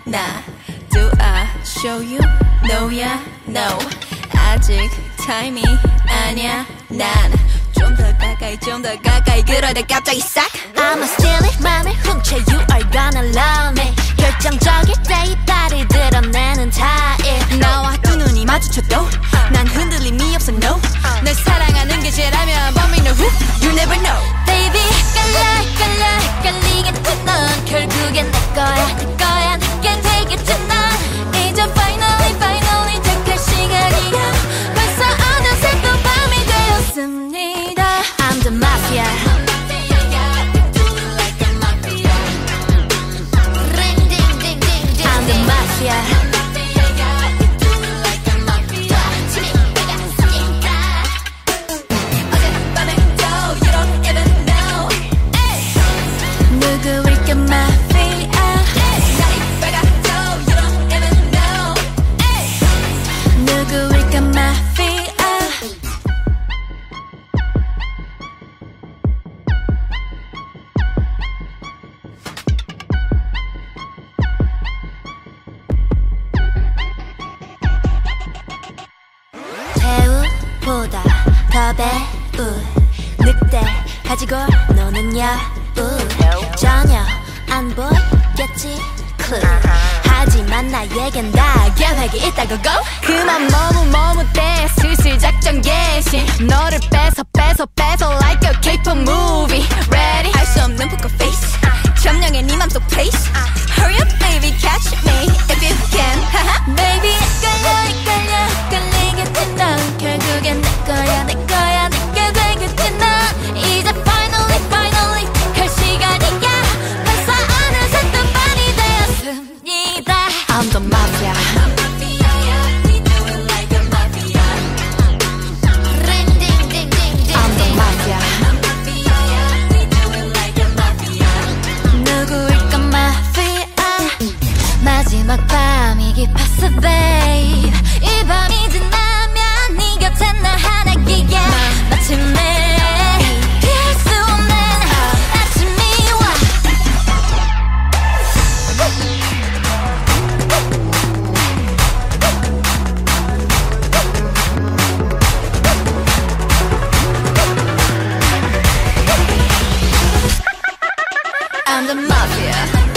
나 Do I show you? No야 No 아직 타임이 아니야 난 좀 더 가까이 그러다 갑자기 싹 I'ma steal it 맘을 훔쳐 You are gonna love me 결정적일 때 이빨을 드러내는 타입 나와 두 눈이 마주쳐도 난 흔들림이 없어 No 널 사랑하는 게 죄라면 But me no who You never know Baby 헷갈리겠지 넌 결국엔 내 거야 내게 되겠지 넌 이제 finally 택할 시간이야 벌써 어느새 또 밤이 되었습니다 I'm the Mafia I'm the Mafia 누구일까 Mafia 누구일까 Mafia 배우보다 더 배우 늑대 가지고 노는 여우 전혀 안 보이겠지 clue 하지만 나에겐 다 계획이 있다고 go 그만 머뭇대 슬슬 작전 개시 너를 뺏어 like a K-pop movie ready 할 수 없는 poker face 점령해 네 맘속 place Hurry up baby catch me if you can Baby 헷갈리겠지 넌 결국엔 내 거야 내게 되겠지 넌 이제 finally 할 시간이야 벌써 어느새 또 밤이 되었습니다 I'm the Mafia I'm the Mafia 누구일까 Mafia 마지막 밤이 깊었어 babe 이 밤이 지나면 네 곁에 나 하나기야 마침내 피할 수 없는 아침이 와 I'm the Mafia